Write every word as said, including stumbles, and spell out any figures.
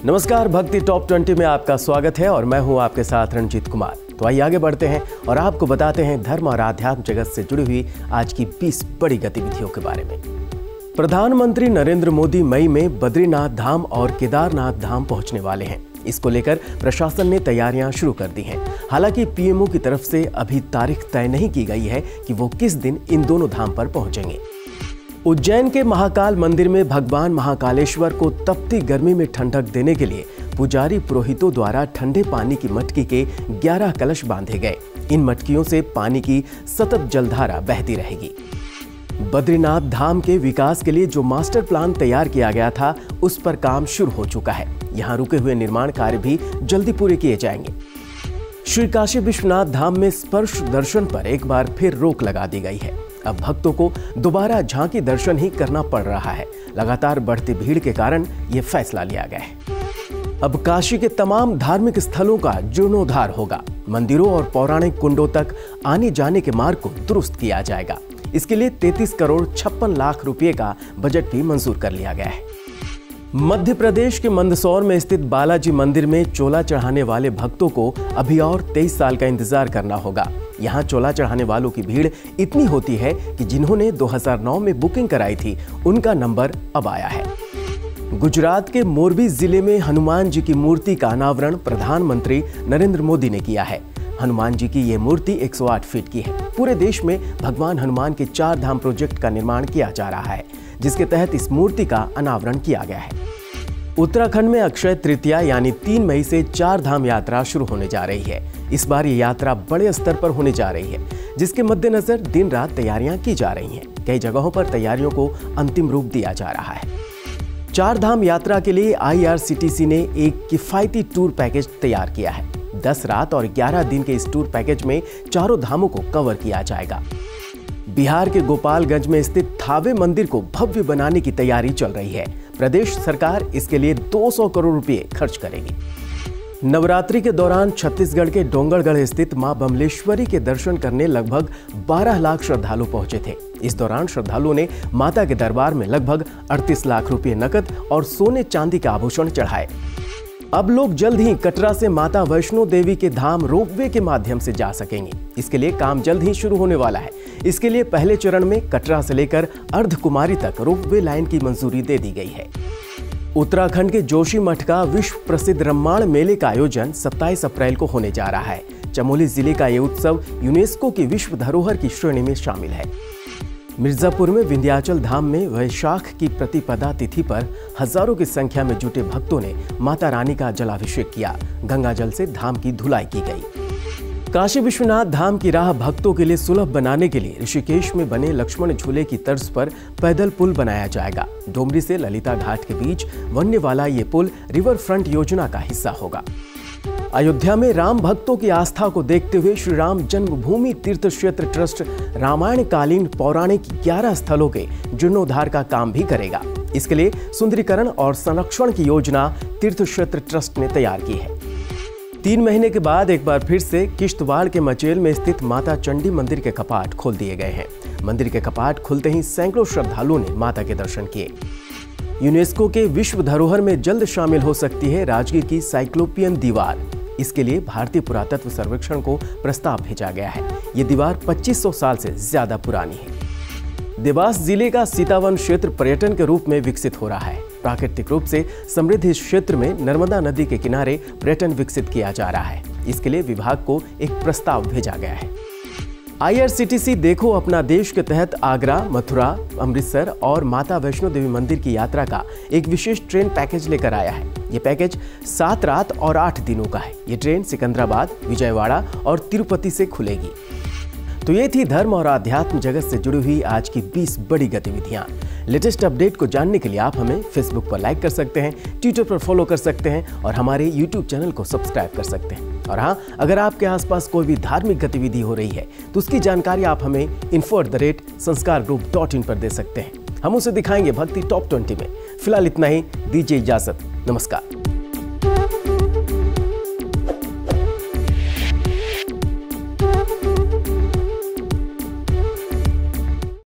नमस्कार, भक्ति top twenty में आपका स्वागत है और मैं हूं आपके साथ रणजीत कुमार। तो आइए आगे बढ़ते हैं और आपको बताते हैं धर्म और आध्यात्म जगत से जुड़ी हुई आज की बीस बड़ी गतिविधियों के बारे में। प्रधानमंत्री नरेंद्र मोदी मई में बद्रीनाथ धाम और केदारनाथ धाम पहुंचने वाले हैं। इसको लेकर प्रशासन ने तैयारियां शुरू कर दी हैं। हालांकि पीएमओ की तरफ से अभी तारीख तय नहीं की गई है कि वो किस दिन इन दोनों धाम पर पहुंचेंगे। उज्जैन के महाकाल मंदिर में भगवान महाकालेश्वर को तपती गर्मी में ठंडक देने के लिए पुजारी पुरोहितों द्वारा ठंडे पानी की मटकी के ग्यारह कलश बांधे गए। इन मटकियों से पानी की सतत जलधारा बहती रहेगी। बद्रीनाथ धाम के विकास के लिए जो मास्टर प्लान तैयार किया गया था, उस पर काम शुरू हो चुका है। यहाँ रुके हुए निर्माण कार्य भी जल्दी पूरे किए जाएंगे। श्री काशी विश्वनाथ धाम में स्पर्श दर्शन पर एक बार फिर रोक लगा दी गई है। अब भक्तों को दोबारा झांकी दर्शन ही करना पड़ रहा है। लगातार बढ़ती भीड़ के कारण ये फैसला लिया गया है। अब काशी के तमाम धार्मिक स्थलों का जीर्णोद्धार होगा। मंदिरों और पौराणिक कुंडों तक आने जाने के मार्ग को दुरुस्त किया जाएगा। इसके लिए तैंतीस करोड़ छप्पन लाख रुपए का बजट भी मंजूर कर लिया गया है। मध्य प्रदेश के मंदसौर में स्थित बालाजी मंदिर में चोला चढ़ाने वाले भक्तों को अभी और तेईस साल का इंतजार करना होगा। यहाँ चोला चढ़ाने वालों की भीड़ इतनी होती है कि जिन्होंने दो हज़ार नौ में बुकिंग कराई थी, उनका नंबर अब आया है। गुजरात के मोरबी जिले में हनुमान जी की मूर्ति का अनावरण प्रधानमंत्री नरेंद्र मोदी ने किया है। हनुमान जी की ये मूर्ति एक सौ आठ फीट की है। पूरे देश में भगवान हनुमान के चार धाम प्रोजेक्ट का निर्माण किया जा रहा है, जिसके तहत इस मूर्ति का अनावरण किया गया है। उत्तराखंड में अक्षय तृतीया यानी तीन मई से चार धाम यात्रा शुरू होने जा रही है। इस बार ये यात्रा बड़े स्तर पर होने जा रही है, जिसके मद्देनजर दिन रात तैयारियां की जा रही हैं। कई जगहों पर तैयारियों को अंतिम रूप दिया जा रहा है। चार धाम यात्रा के लिए I R C T C ने एक किफायती टूर पैकेज तैयार किया है। दस रात और ग्यारह दिन के इस टूर पैकेज में चारों धामों को कवर किया जाएगा। बिहार के गोपालगंज में स्थित थावे मंदिर को भव्य बनाने की तैयारी चल रही है। प्रदेश सरकार इसके लिए दो सौ करोड़ रुपए खर्च करेगी। नवरात्रि के दौरान छत्तीसगढ़ के डोंगरगढ़ स्थित मां बमलेश्वरी के दर्शन करने लगभग बारह लाख श्रद्धालु पहुंचे थे। इस दौरान श्रद्धालुओं ने माता के दरबार में लगभग अड़तीस लाख रुपए नकद और सोने चांदी के आभूषण चढ़ाए। अब लोग जल्द ही कटरा से माता वैष्णो देवी के धाम रोपवे के माध्यम से जा सकेंगे। इसके लिए काम जल्द ही शुरू होने वाला है। इसके लिए पहले चरण में कटरा से लेकर अर्धकुमारी तक रोपवे लाइन की मंजूरी दे दी गई है। उत्तराखंड के जोशीमठ का विश्व प्रसिद्ध रम्माण मेले का आयोजन सत्ताईस अप्रैल को होने जा रहा है। चमोली जिले का ये उत्सव यूनेस्को की विश्व धरोहर की श्रेणी में शामिल है। मिर्जापुर में विंध्याचल धाम में वैशाख की प्रतिपदा तिथि पर हजारों की संख्या में जुटे भक्तों ने माता रानी का जलाभिषेक किया। गंगा जल से धाम की धुलाई की गई। काशी विश्वनाथ धाम की राह भक्तों के लिए सुलभ बनाने के लिए ऋषिकेश में बने लक्ष्मण झूले की तर्ज पर पैदल पुल बनाया जाएगा। डोमरी से ललिता घाट के बीच बनने वाला ये पुल रिवर फ्रंट योजना का हिस्सा होगा। अयोध्या में राम भक्तों की आस्था को देखते हुए श्री राम जन्मभूमि तीर्थ क्षेत्र ट्रस्ट रामायण कालीन पौराणिक ग्यारह स्थलों के जीर्णोद्धार का काम भी करेगा। इसके लिए सुंदरीकरण और संरक्षण की योजना तीर्थ क्षेत्र ट्रस्ट ने तैयार की है। तीन महीने के बाद एक बार फिर से किश्तवाड़ के मचेल में स्थित माता चंडी मंदिर के कपाट खोल दिए गए हैं। मंदिर के कपाट खुलते ही सैकड़ों श्रद्धालुओं ने माता के दर्शन किए। यूनेस्को के विश्व धरोहर में जल्द शामिल हो सकती है राजगीर की साइक्लोपियन दीवार। इसके लिए भारतीय पुरातत्व सर्वेक्षण को प्रस्ताव भेजा गया है। ये दीवार पच्चीस सौ साल से ज्यादा पुरानी है। देवास जिले का सीतावन क्षेत्र पर्यटन के रूप में विकसित हो रहा है। प्राकृतिक रूप से समृद्ध इस क्षेत्र में नर्मदा नदी के किनारे पर्यटन विकसित किया जा रहा है। इसके लिए विभाग को एक प्रस्ताव भेजा गया है। I R C T C देखो अपना देश के तहत आगरा, मथुरा, अमृतसर और माता वैष्णो देवी मंदिर की यात्रा का एक विशेष ट्रेन पैकेज लेकर आया है। ये पैकेज सात रात और आठ दिनों का है। ये ट्रेन सिकंदराबाद, विजयवाड़ा और तिरुपति से खुलेगी। तो ये थी धर्म और आध्यात्म जगत से जुड़ी हुई आज की बीस बड़ी गतिविधियां। लेटेस्ट अपडेट को जानने के लिए आप हमें फेसबुक पर लाइक कर सकते हैं, ट्विटर पर फॉलो कर सकते हैं और हमारे यूट्यूब चैनल को सब्सक्राइब कर सकते हैं। और हाँ, अगर आपके आसपास कोई भी धार्मिक गतिविधि हो रही है तो उसकी जानकारी आप हमें info at the rate Sanskar group dot in पर दे सकते हैं। हम उसे दिखाएंगे भक्ति टॉप ट्वेंटी में। फिलहाल इतना ही, दीजिए इजाजत। नमस्कार।